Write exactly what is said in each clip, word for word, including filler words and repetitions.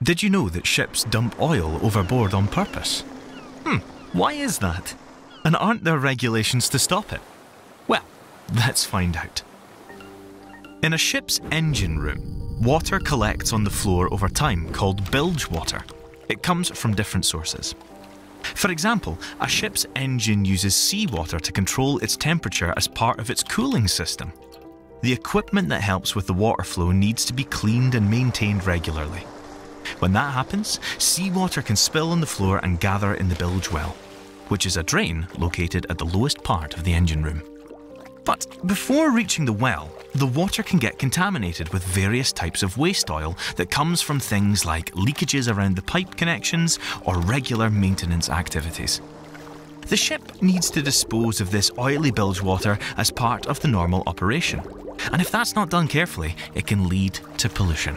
Did you know that ships dump oil overboard on purpose? Hmm, why is that? And aren't there regulations to stop it? Well, let's find out. In a ship's engine room, water collects on the floor over time called bilge water. It comes from different sources. For example, a ship's engine uses seawater to control its temperature as part of its cooling system. The equipment that helps with the water flow needs to be cleaned and maintained regularly. When that happens, seawater can spill on the floor and gather in the bilge well, which is a drain located at the lowest part of the engine room. But before reaching the well, the water can get contaminated with various types of waste oil that comes from things like leakages around the pipe connections or regular maintenance activities. The ship needs to dispose of this oily bilge water as part of the normal operation, and if that's not done carefully, it can lead to pollution.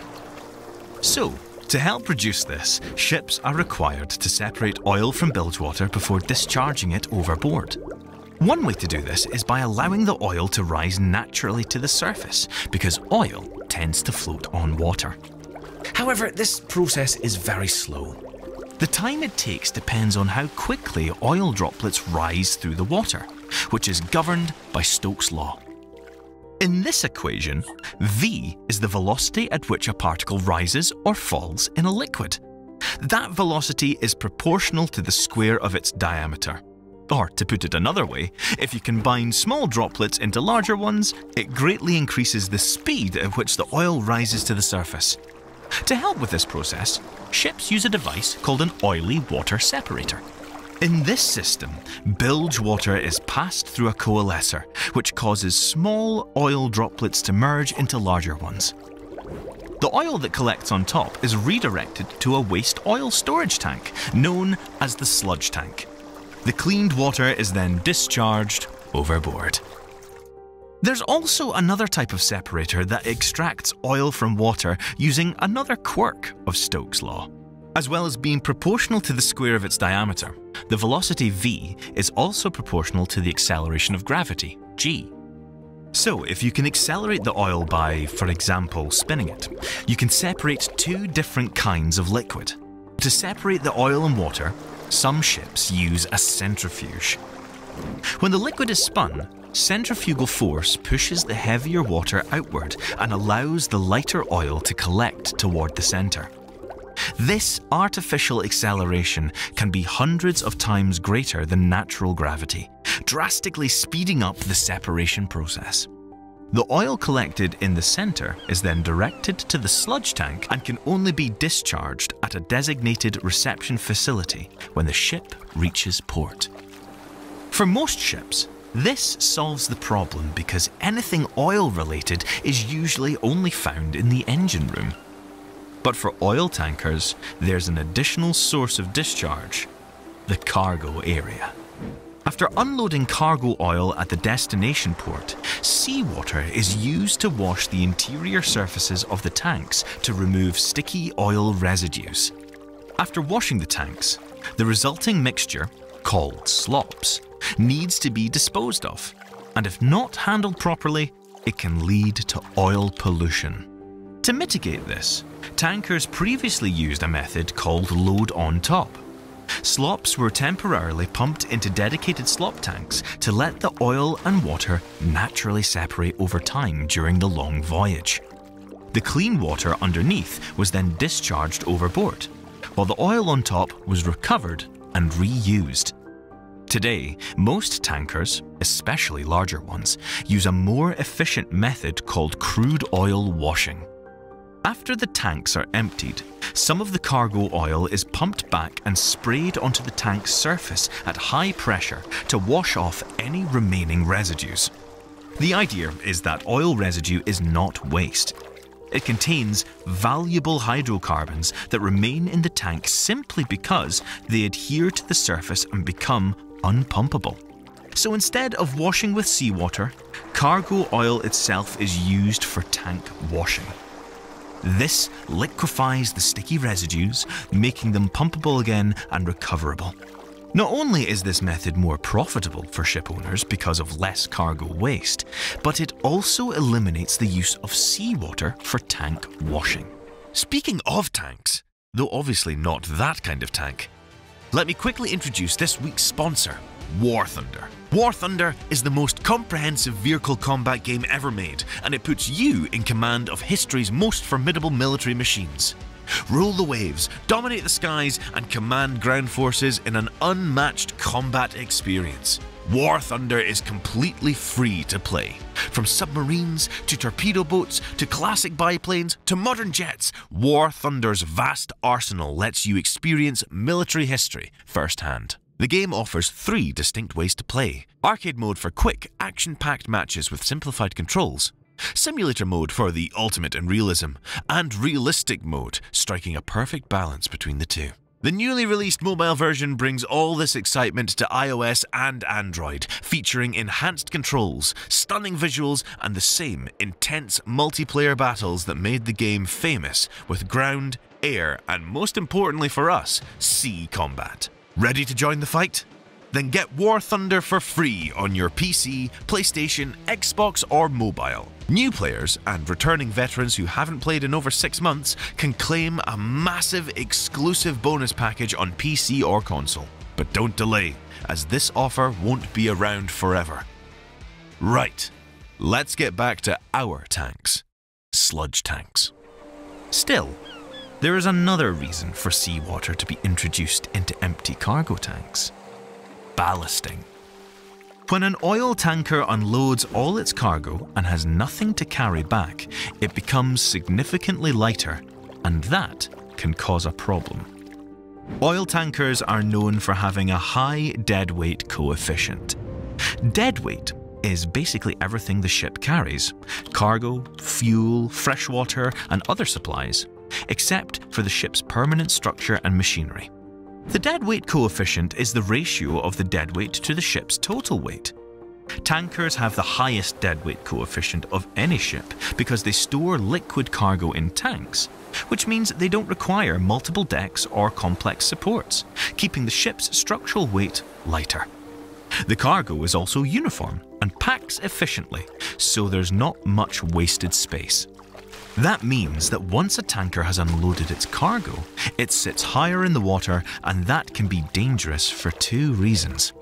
So, to help reduce this, ships are required to separate oil from bilge water before discharging it overboard. One way to do this is by allowing the oil to rise naturally to the surface, because oil tends to float on water. However, this process is very slow. The time it takes depends on how quickly oil droplets rise through the water, which is governed by Stokes Law. In this equation, V is the velocity at which a particle rises or falls in a liquid. That velocity is proportional to the square of its diameter. Or, to put it another way, if you combine small droplets into larger ones, it greatly increases the speed at which the oil rises to the surface. To help with this process, ships use a device called an oily water separator. In this system, bilge water is passed through a coalescer, which causes small oil droplets to merge into larger ones. The oil that collects on top is redirected to a waste oil storage tank, known as the sludge tank. The cleaned water is then discharged overboard. There's also another type of separator that extracts oil from water using another quirk of Stokes' Law. As well as being proportional to the square of its diameter, the velocity v is also proportional to the acceleration of gravity, g. So if you can accelerate the oil by, for example, spinning it, you can separate two different kinds of liquid. To separate the oil and water, some ships use a centrifuge. When the liquid is spun, centrifugal force pushes the heavier water outward and allows the lighter oil to collect toward the center. This artificial acceleration can be hundreds of times greater than natural gravity, drastically speeding up the separation process. The oil collected in the center is then directed to the sludge tank and can only be discharged at a designated reception facility when the ship reaches port. For most ships, this solves the problem because anything oil-related is usually only found in the engine room. But for oil tankers, there's an additional source of discharge: the cargo area. After unloading cargo oil at the destination port, seawater is used to wash the interior surfaces of the tanks to remove sticky oil residues. After washing the tanks, the resulting mixture, called slops, needs to be disposed of, and if not handled properly, it can lead to oil pollution. To mitigate this, tankers previously used a method called load on top. Slops were temporarily pumped into dedicated slop tanks to let the oil and water naturally separate over time during the long voyage. The clean water underneath was then discharged overboard, while the oil on top was recovered and reused. Today, most tankers, especially larger ones, use a more efficient method called crude oil washing. After the tanks are emptied, some of the cargo oil is pumped back and sprayed onto the tank's surface at high pressure to wash off any remaining residues. The idea is that oil residue is not waste. It contains valuable hydrocarbons that remain in the tank simply because they adhere to the surface and become unpumpable. So instead of washing with seawater, cargo oil itself is used for tank washing. This liquefies the sticky residues, making them pumpable again and recoverable. Not only is this method more profitable for ship owners because of less cargo waste, but it also eliminates the use of seawater for tank washing. Speaking of tanks, though obviously not that kind of tank. Let me quickly introduce this week's sponsor, War Thunder. War Thunder is the most comprehensive vehicle combat game ever made, and it puts you in command of history's most formidable military machines. Rule the waves, dominate the skies, and command ground forces in an unmatched combat experience. War Thunder is completely free to play. From submarines to torpedo boats to classic biplanes to modern jets, War Thunder's vast arsenal lets you experience military history firsthand. The game offers three distinct ways to play: arcade mode for quick, action-packed matches with simplified controls, simulator mode for the ultimate in realism, and realistic mode, striking a perfect balance between the two. The newly released mobile version brings all this excitement to iOS and Android, featuring enhanced controls, stunning visuals, and the same intense multiplayer battles that made the game famous with ground, air, and most importantly for us, sea combat. Ready to join the fight? Then get War Thunder for free on your P C, PlayStation, Xbox, or mobile. New players and returning veterans who haven't played in over six months can claim a massive exclusive bonus package on P C or console. But don't delay, as this offer won't be around forever. Right, let's get back to our tanks. Sludge tanks. Still, there is another reason for seawater to be introduced into empty cargo tanks. Ballasting. When an oil tanker unloads all its cargo and has nothing to carry back, it becomes significantly lighter, and that can cause a problem. Oil tankers are known for having a high deadweight coefficient. Deadweight is basically everything the ship carries: cargo, fuel, freshwater, and other supplies, except for the ship's permanent structure and machinery. The deadweight coefficient is the ratio of the deadweight to the ship's total weight. Tankers have the highest deadweight coefficient of any ship because they store liquid cargo in tanks, which means they don't require multiple decks or complex supports, keeping the ship's structural weight lighter. The cargo is also uniform and packs efficiently, so there's not much wasted space. That means that once a tanker has unloaded its cargo, it sits higher in the water, and that can be dangerous for two reasons.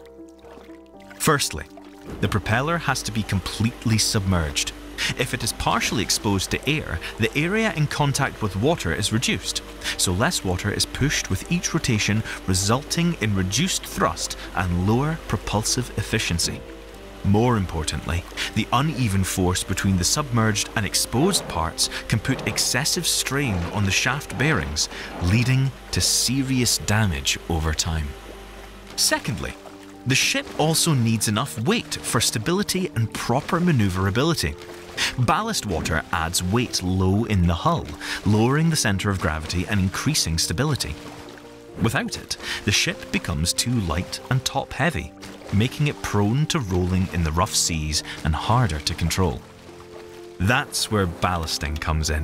Firstly, the propeller has to be completely submerged. If it is partially exposed to air, the area in contact with water is reduced, so less water is pushed with each rotation, resulting in reduced thrust and lower propulsive efficiency. More importantly, the uneven force between the submerged and exposed parts can put excessive strain on the shaft bearings, leading to serious damage over time. Secondly, the ship also needs enough weight for stability and proper maneuverability. Ballast water adds weight low in the hull, lowering the centre of gravity and increasing stability. Without it, the ship becomes too light and top-heavy, making it prone to rolling in the rough seas and harder to control. That's where ballasting comes in.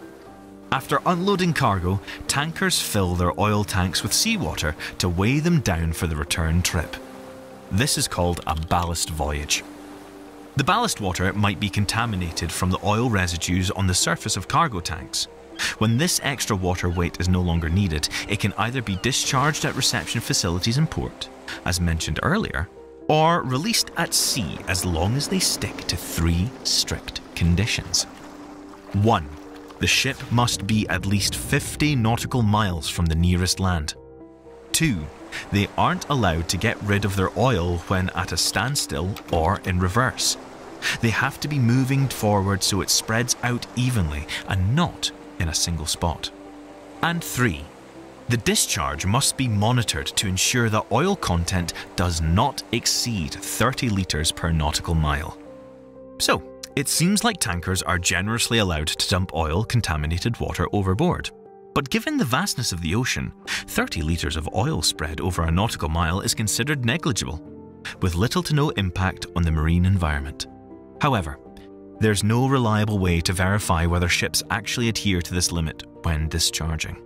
After unloading cargo, tankers fill their oil tanks with seawater to weigh them down for the return trip. This is called a ballast voyage. The ballast water might be contaminated from the oil residues on the surface of cargo tanks. When this extra water weight is no longer needed, it can either be discharged at reception facilities in port, as mentioned earlier, or released at sea as long as they stick to three strict conditions. one. The ship must be at least fifty nautical miles from the nearest land. two. They aren't allowed to get rid of their oil when at a standstill or in reverse. They have to be moving forward so it spreads out evenly and not in a single spot. And three. The discharge must be monitored to ensure the oil content does not exceed thirty litres per nautical mile. So, it seems like tankers are generously allowed to dump oil-contaminated water overboard. But given the vastness of the ocean, thirty litres of oil spread over a nautical mile is considered negligible, with little to no impact on the marine environment. However, there's no reliable way to verify whether ships actually adhere to this limit when discharging.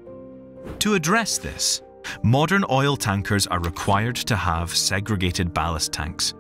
To address this, modern oil tankers are required to have segregated ballast tanks.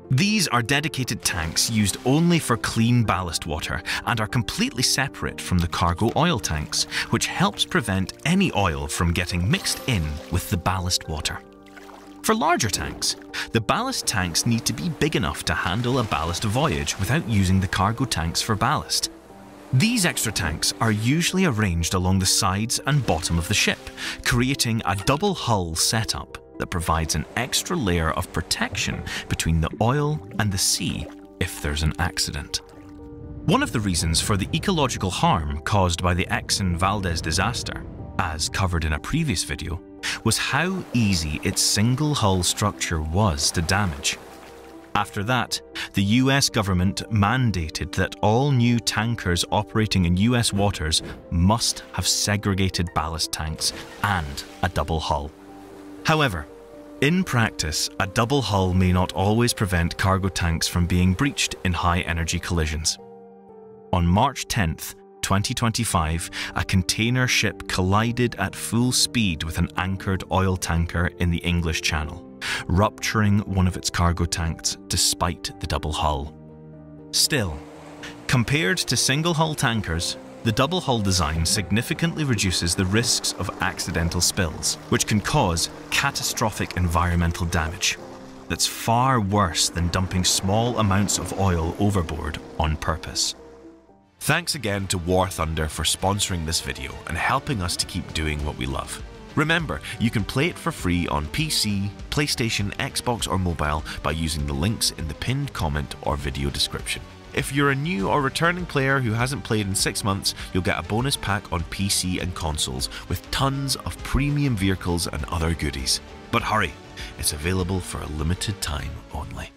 These are dedicated tanks used only for clean ballast water and are completely separate from the cargo oil tanks, which helps prevent any oil from getting mixed in with the ballast water. For larger tanks, the ballast tanks need to be big enough to handle a ballast voyage without using the cargo tanks for ballast. These extra tanks are usually arranged along the sides and bottom of the ship, creating a double hull setup that provides an extra layer of protection between the oil and the sea if there's an accident. One of the reasons for the ecological harm caused by the Exxon Valdez disaster, as covered in a previous video, was how easy its single hull structure was to damage. After that, the U S government mandated that all new tankers operating in U S waters must have segregated ballast tanks and a double hull. However, in practice, a double hull may not always prevent cargo tanks from being breached in high-energy collisions. On March tenth, twenty twenty-five, a container ship collided at full speed with an anchored oil tanker in the English Channel, rupturing one of its cargo tanks despite the double hull. Still, compared to single-hull tankers, the double hull design significantly reduces the risks of accidental spills, which can cause catastrophic environmental damage. That's far worse than dumping small amounts of oil overboard on purpose. Thanks again to War Thunder for sponsoring this video and helping us to keep doing what we love. Remember, you can play it for free on P C, PlayStation, Xbox or mobile by using the links in the pinned comment or video description. If you're a new or returning player who hasn't played in six months, you'll get a bonus pack on P C and consoles with tons of premium vehicles and other goodies. But hurry, it's available for a limited time only.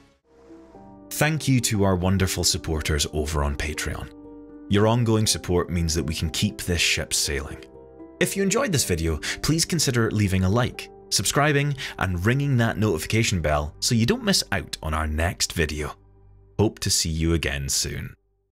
Thank you to our wonderful supporters over on Patreon. Your ongoing support means that we can keep this ship sailing. If you enjoyed this video, please consider leaving a like, subscribing, and ringing that notification bell so you don't miss out on our next video. Hope to see you again soon.